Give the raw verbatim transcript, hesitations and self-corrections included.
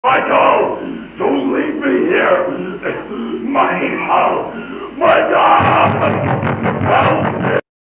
Michael, don't leave me here. My house, my God.